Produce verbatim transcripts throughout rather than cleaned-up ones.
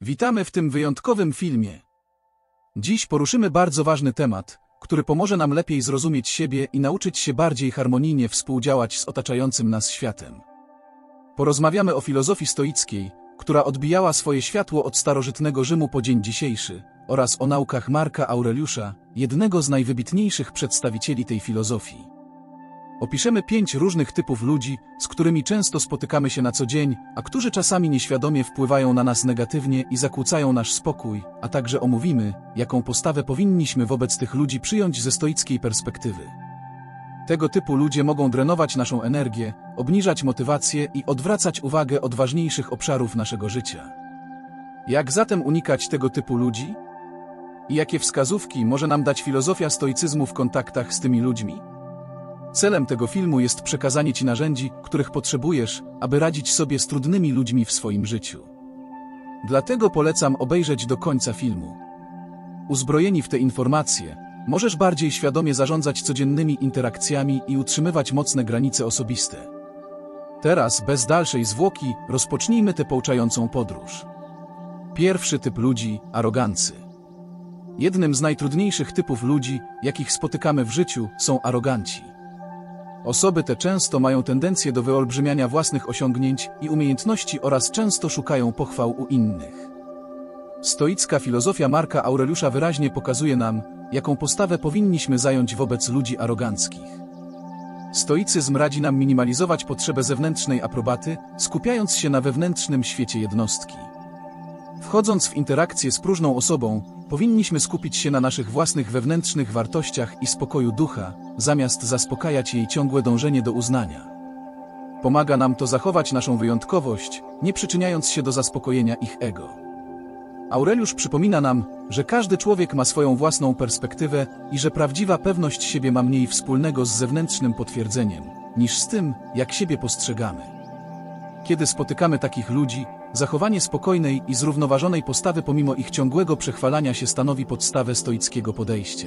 Witamy w tym wyjątkowym filmie. Dziś poruszymy bardzo ważny temat, który pomoże nam lepiej zrozumieć siebie i nauczyć się bardziej harmonijnie współdziałać z otaczającym nas światem. Porozmawiamy o filozofii stoickiej, która odbijała swoje światło od starożytnego Rzymu po dzień dzisiejszy, oraz o naukach Marka Aureliusza, jednego z najwybitniejszych przedstawicieli tej filozofii. Opiszemy pięć różnych typów ludzi, z którymi często spotykamy się na co dzień, a którzy czasami nieświadomie wpływają na nas negatywnie i zakłócają nasz spokój, a także omówimy, jaką postawę powinniśmy wobec tych ludzi przyjąć ze stoickiej perspektywy. Tego typu ludzie mogą drenować naszą energię, obniżać motywację i odwracać uwagę od ważniejszych obszarów naszego życia. Jak zatem unikać tego typu ludzi? I jakie wskazówki może nam dać filozofia stoicyzmu w kontaktach z tymi ludźmi? Celem tego filmu jest przekazanie Ci narzędzi, których potrzebujesz, aby radzić sobie z trudnymi ludźmi w swoim życiu. Dlatego polecam obejrzeć do końca filmu. Uzbrojeni w te informacje, możesz bardziej świadomie zarządzać codziennymi interakcjami i utrzymywać mocne granice osobiste. Teraz, bez dalszej zwłoki, rozpocznijmy tę pouczającą podróż. Pierwszy typ ludzi – arogancy. Jednym z najtrudniejszych typów ludzi, jakich spotykamy w życiu, są aroganci. Osoby te często mają tendencję do wyolbrzymiania własnych osiągnięć i umiejętności oraz często szukają pochwał u innych. Stoicka filozofia Marka Aureliusza wyraźnie pokazuje nam, jaką postawę powinniśmy zająć wobec ludzi aroganckich. Stoicyzm radzi nam minimalizować potrzebę zewnętrznej aprobaty, skupiając się na wewnętrznym świecie jednostki. Wchodząc w interakcję z próżną osobą, powinniśmy skupić się na naszych własnych wewnętrznych wartościach i spokoju ducha, zamiast zaspokajać jej ciągłe dążenie do uznania. Pomaga nam to zachować naszą wyjątkowość, nie przyczyniając się do zaspokojenia ich ego. Aureliusz przypomina nam, że każdy człowiek ma swoją własną perspektywę i że prawdziwa pewność siebie ma mniej wspólnego z zewnętrznym potwierdzeniem, niż z tym, jak siebie postrzegamy. Kiedy spotykamy takich ludzi, zachowanie spokojnej i zrównoważonej postawy pomimo ich ciągłego przechwalania się stanowi podstawę stoickiego podejścia.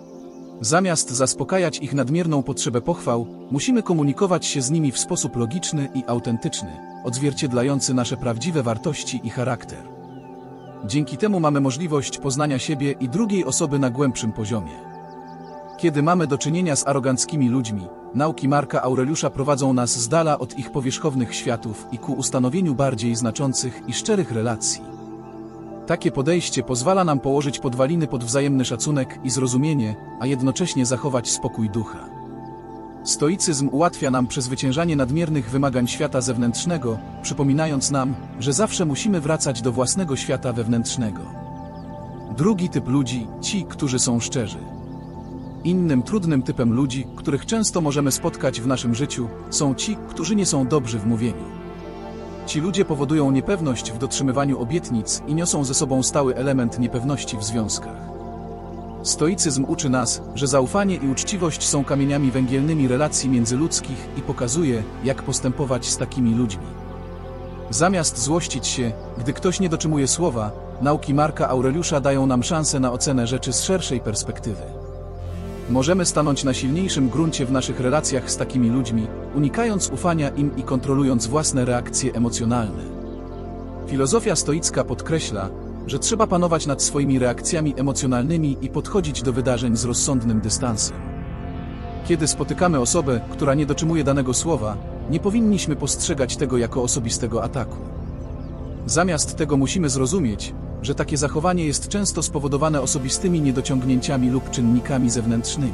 Zamiast zaspokajać ich nadmierną potrzebę pochwał, musimy komunikować się z nimi w sposób logiczny i autentyczny, odzwierciedlający nasze prawdziwe wartości i charakter. Dzięki temu mamy możliwość poznania siebie i drugiej osoby na głębszym poziomie. Kiedy mamy do czynienia z aroganckimi ludźmi, nauki Marka Aureliusza prowadzą nas z dala od ich powierzchownych światów i ku ustanowieniu bardziej znaczących i szczerych relacji. Takie podejście pozwala nam położyć podwaliny pod wzajemny szacunek i zrozumienie, a jednocześnie zachować spokój ducha. Stoicyzm ułatwia nam przezwyciężanie nadmiernych wymagań świata zewnętrznego, przypominając nam, że zawsze musimy wracać do własnego świata wewnętrznego. Drugi typ ludzi – ci, którzy są szczerzy. Innym trudnym typem ludzi, których często możemy spotkać w naszym życiu, są ci, którzy nie są dobrzy w mówieniu. Ci ludzie powodują niepewność w dotrzymywaniu obietnic i niosą ze sobą stały element niepewności w związkach. Stoicyzm uczy nas, że zaufanie i uczciwość są kamieniami węgielnymi relacji międzyludzkich i pokazuje, jak postępować z takimi ludźmi. Zamiast złościć się, gdy ktoś nie dotrzymuje słowa, nauki Marka Aureliusza dają nam szansę na ocenę rzeczy z szerszej perspektywy. Możemy stanąć na silniejszym gruncie w naszych relacjach z takimi ludźmi, unikając ufania im i kontrolując własne reakcje emocjonalne. Filozofia stoicka podkreśla, że trzeba panować nad swoimi reakcjami emocjonalnymi i podchodzić do wydarzeń z rozsądnym dystansem. Kiedy spotykamy osobę, która nie dotrzymuje danego słowa, nie powinniśmy postrzegać tego jako osobistego ataku. Zamiast tego musimy zrozumieć, że takie zachowanie jest często spowodowane osobistymi niedociągnięciami lub czynnikami zewnętrznymi.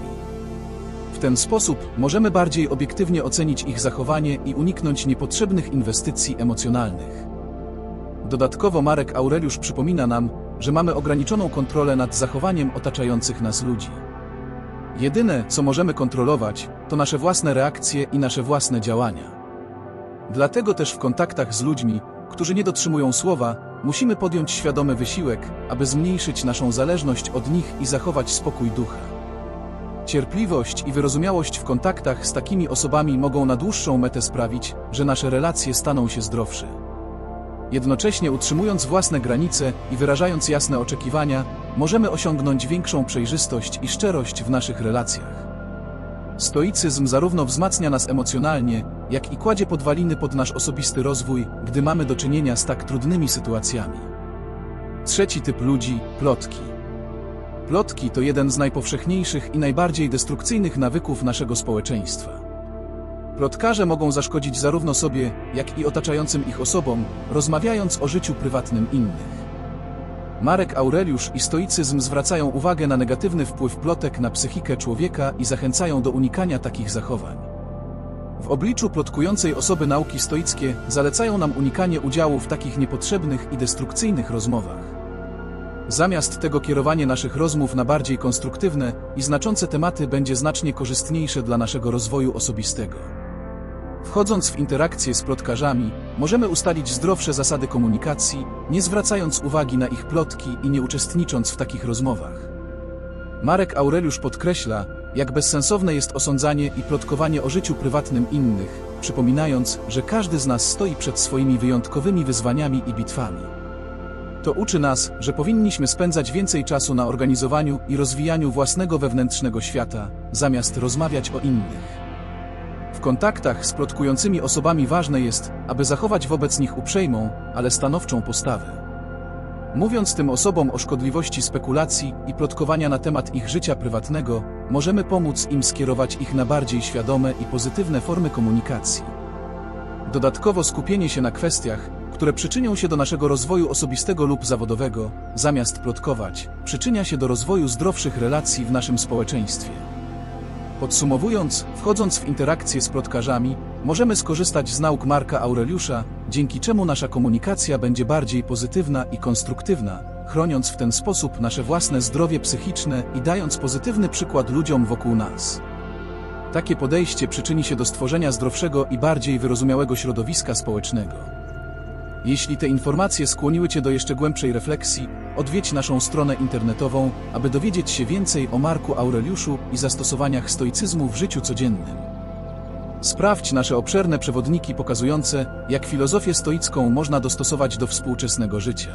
W ten sposób możemy bardziej obiektywnie ocenić ich zachowanie i uniknąć niepotrzebnych inwestycji emocjonalnych. Dodatkowo Marek Aureliusz przypomina nam, że mamy ograniczoną kontrolę nad zachowaniem otaczających nas ludzi. Jedyne, co możemy kontrolować, to nasze własne reakcje i nasze własne działania. Dlatego też w kontaktach z ludźmi, którzy nie dotrzymują słowa, musimy podjąć świadomy wysiłek, aby zmniejszyć naszą zależność od nich i zachować spokój ducha. Cierpliwość i wyrozumiałość w kontaktach z takimi osobami mogą na dłuższą metę sprawić, że nasze relacje staną się zdrowsze. Jednocześnie utrzymując własne granice i wyrażając jasne oczekiwania, możemy osiągnąć większą przejrzystość i szczerość w naszych relacjach. Stoicyzm zarówno wzmacnia nas emocjonalnie, jak i kładzie podwaliny pod nasz osobisty rozwój, gdy mamy do czynienia z tak trudnymi sytuacjami. Trzeci typ ludzi – plotki. Plotki to jeden z najpowszechniejszych i najbardziej destrukcyjnych nawyków naszego społeczeństwa. Plotkarze mogą zaszkodzić zarówno sobie, jak i otaczającym ich osobom, rozmawiając o życiu prywatnym innych. Marek Aureliusz i stoicyzm zwracają uwagę na negatywny wpływ plotek na psychikę człowieka i zachęcają do unikania takich zachowań. W obliczu plotkującej osoby nauki stoickie zalecają nam unikanie udziału w takich niepotrzebnych i destrukcyjnych rozmowach. Zamiast tego kierowanie naszych rozmów na bardziej konstruktywne i znaczące tematy będzie znacznie korzystniejsze dla naszego rozwoju osobistego. Wchodząc w interakcje z plotkarzami, możemy ustalić zdrowsze zasady komunikacji, nie zwracając uwagi na ich plotki i nie uczestnicząc w takich rozmowach. Marek Aureliusz podkreśla, jak bezsensowne jest osądzanie i plotkowanie o życiu prywatnym innych, przypominając, że każdy z nas stoi przed swoimi wyjątkowymi wyzwaniami i bitwami. To uczy nas, że powinniśmy spędzać więcej czasu na organizowaniu i rozwijaniu własnego wewnętrznego świata, zamiast rozmawiać o innych. W kontaktach z plotkującymi osobami ważne jest, aby zachować wobec nich uprzejmą, ale stanowczą postawę. Mówiąc tym osobom o szkodliwości spekulacji i plotkowania na temat ich życia prywatnego, możemy pomóc im skierować ich na bardziej świadome i pozytywne formy komunikacji. Dodatkowo skupienie się na kwestiach, które przyczynią się do naszego rozwoju osobistego lub zawodowego, zamiast plotkować, przyczynia się do rozwoju zdrowszych relacji w naszym społeczeństwie. Podsumowując, wchodząc w interakcje z plotkarzami, możemy skorzystać z nauk Marka Aureliusza, dzięki czemu nasza komunikacja będzie bardziej pozytywna i konstruktywna, chroniąc w ten sposób nasze własne zdrowie psychiczne i dając pozytywny przykład ludziom wokół nas. Takie podejście przyczyni się do stworzenia zdrowszego i bardziej wyrozumiałego środowiska społecznego. Jeśli te informacje skłoniły Cię do jeszcze głębszej refleksji, odwiedź naszą stronę internetową, aby dowiedzieć się więcej o Marku Aureliuszu i zastosowaniach stoicyzmu w życiu codziennym. Sprawdź nasze obszerne przewodniki pokazujące, jak filozofię stoicką można dostosować do współczesnego życia.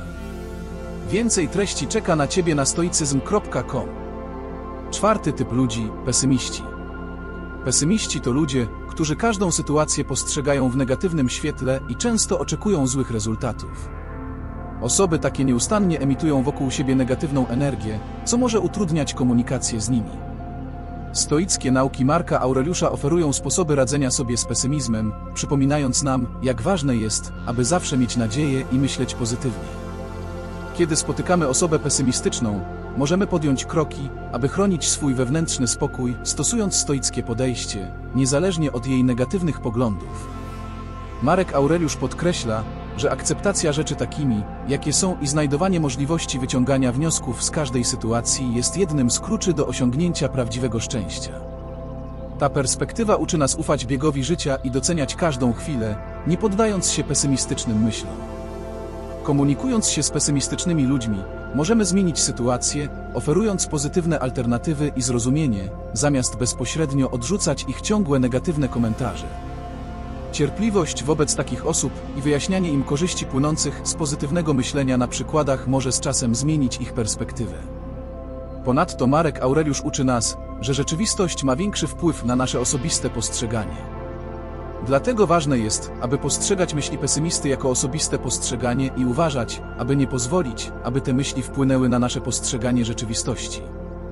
Więcej treści czeka na Ciebie na stoicyzm kropka com. Czwarty typ ludzi – pesymiści. Pesymiści to ludzie, którzy każdą sytuację postrzegają w negatywnym świetle i często oczekują złych rezultatów. Osoby takie nieustannie emitują wokół siebie negatywną energię, co może utrudniać komunikację z nimi. Stoickie nauki Marka Aureliusza oferują sposoby radzenia sobie z pesymizmem, przypominając nam, jak ważne jest, aby zawsze mieć nadzieję i myśleć pozytywnie. Kiedy spotykamy osobę pesymistyczną, możemy podjąć kroki, aby chronić swój wewnętrzny spokój, stosując stoickie podejście, niezależnie od jej negatywnych poglądów. Marek Aureliusz podkreśla, że akceptacja rzeczy takimi, jakie są i znajdowanie możliwości wyciągania wniosków z każdej sytuacji jest jednym z kluczy do osiągnięcia prawdziwego szczęścia. Ta perspektywa uczy nas ufać biegowi życia i doceniać każdą chwilę, nie poddając się pesymistycznym myślom. Komunikując się z pesymistycznymi ludźmi, możemy zmienić sytuację, oferując pozytywne alternatywy i zrozumienie, zamiast bezpośrednio odrzucać ich ciągłe negatywne komentarze. Cierpliwość wobec takich osób i wyjaśnianie im korzyści płynących z pozytywnego myślenia na przykładach może z czasem zmienić ich perspektywę. Ponadto Marek Aureliusz uczy nas, że rzeczywistość ma większy wpływ na nasze osobiste postrzeganie. Dlatego ważne jest, aby postrzegać myśli pesymisty jako osobiste postrzeganie i uważać, aby nie pozwolić, aby te myśli wpłynęły na nasze postrzeganie rzeczywistości.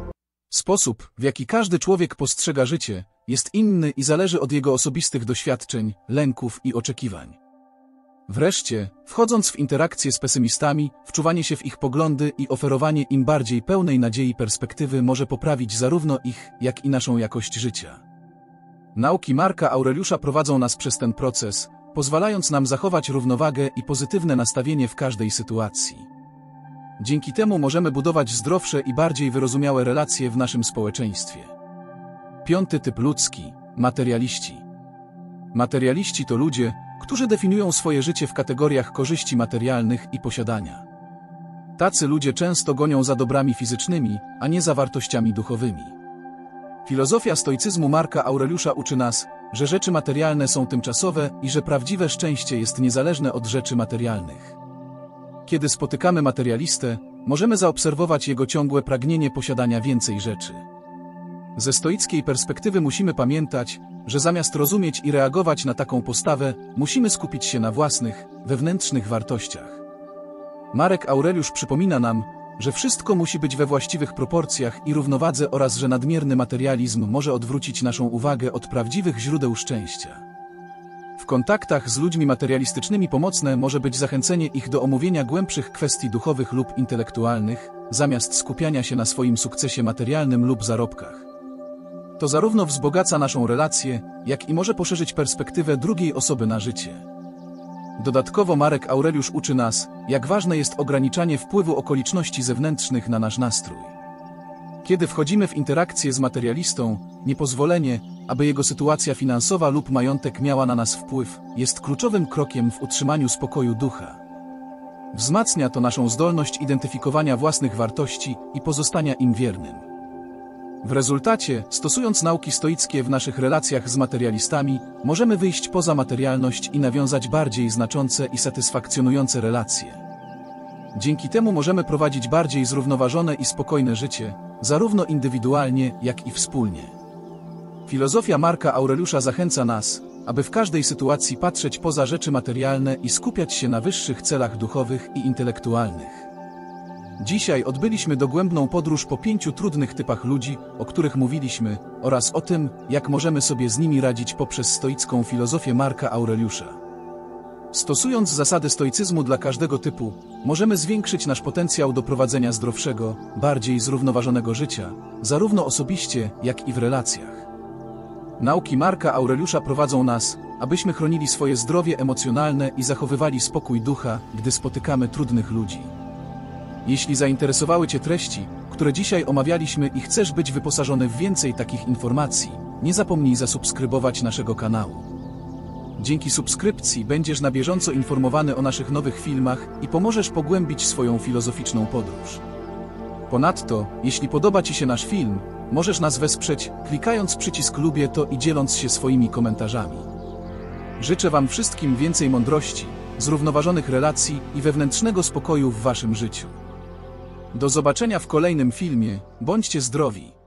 Sposób, w jaki każdy człowiek postrzega życie, jest inny i zależy od jego osobistych doświadczeń, lęków i oczekiwań. Wreszcie, wchodząc w interakcje z pesymistami, wczuwanie się w ich poglądy i oferowanie im bardziej pełnej nadziei perspektywy może poprawić zarówno ich, jak i naszą jakość życia. Nauki Marka Aureliusza prowadzą nas przez ten proces, pozwalając nam zachować równowagę i pozytywne nastawienie w każdej sytuacji. Dzięki temu możemy budować zdrowsze i bardziej wyrozumiałe relacje w naszym społeczeństwie. Piąty typ ludzki – materialiści. Materialiści to ludzie, którzy definiują swoje życie w kategoriach korzyści materialnych i posiadania. Tacy ludzie często gonią za dobrami fizycznymi, a nie za wartościami duchowymi. Filozofia stoicyzmu Marka Aureliusza uczy nas, że rzeczy materialne są tymczasowe i że prawdziwe szczęście jest niezależne od rzeczy materialnych. Kiedy spotykamy materialistę, możemy zaobserwować jego ciągłe pragnienie posiadania więcej rzeczy. Ze stoickiej perspektywy musimy pamiętać, że zamiast rozumieć i reagować na taką postawę, musimy skupić się na własnych, wewnętrznych wartościach. Marek Aureliusz przypomina nam, że wszystko musi być we właściwych proporcjach i równowadze oraz że nadmierny materializm może odwrócić naszą uwagę od prawdziwych źródeł szczęścia. W kontaktach z ludźmi materialistycznymi pomocne może być zachęcenie ich do omówienia głębszych kwestii duchowych lub intelektualnych, zamiast skupiania się na swoim sukcesie materialnym lub zarobkach. To zarówno wzbogaca naszą relację, jak i może poszerzyć perspektywę drugiej osoby na życie. Dodatkowo Marek Aureliusz uczy nas, jak ważne jest ograniczanie wpływu okoliczności zewnętrznych na nasz nastrój. Kiedy wchodzimy w interakcję z materialistą, niepozwolenie, aby jego sytuacja finansowa lub majątek miała na nas wpływ, jest kluczowym krokiem w utrzymaniu spokoju ducha. Wzmacnia to naszą zdolność identyfikowania własnych wartości i pozostania im wiernym. W rezultacie, stosując nauki stoickie w naszych relacjach z materialistami, możemy wyjść poza materialność i nawiązać bardziej znaczące i satysfakcjonujące relacje. Dzięki temu możemy prowadzić bardziej zrównoważone i spokojne życie, zarówno indywidualnie, jak i wspólnie. Filozofia Marka Aureliusza zachęca nas, aby w każdej sytuacji patrzeć poza rzeczy materialne i skupiać się na wyższych celach duchowych i intelektualnych. Dzisiaj odbyliśmy dogłębną podróż po pięciu trudnych typach ludzi, o których mówiliśmy, oraz o tym, jak możemy sobie z nimi radzić poprzez stoicką filozofię Marka Aureliusza. Stosując zasady stoicyzmu dla każdego typu, możemy zwiększyć nasz potencjał do prowadzenia zdrowszego, bardziej zrównoważonego życia, zarówno osobiście, jak i w relacjach. Nauki Marka Aureliusza prowadzą nas, abyśmy chronili swoje zdrowie emocjonalne i zachowywali spokój ducha, gdy spotykamy trudnych ludzi. Jeśli zainteresowały Cię treści, które dzisiaj omawialiśmy i chcesz być wyposażony w więcej takich informacji, nie zapomnij zasubskrybować naszego kanału. Dzięki subskrypcji będziesz na bieżąco informowany o naszych nowych filmach i pomożesz pogłębić swoją filozoficzną podróż. Ponadto, jeśli podoba Ci się nasz film, możesz nas wesprzeć, klikając przycisk lubię to i dzieląc się swoimi komentarzami. Życzę Wam wszystkim więcej mądrości, zrównoważonych relacji i wewnętrznego spokoju w Waszym życiu. Do zobaczenia w kolejnym filmie, bądźcie zdrowi!